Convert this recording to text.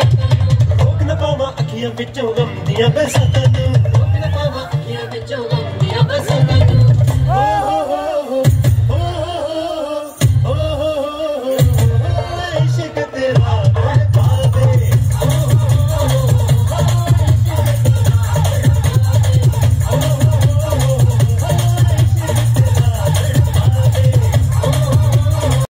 रोक न पावा अखियां विचों गम दियां बरसातां नूं, रोक न पावा अखियां विचों गम दियां बरसातां।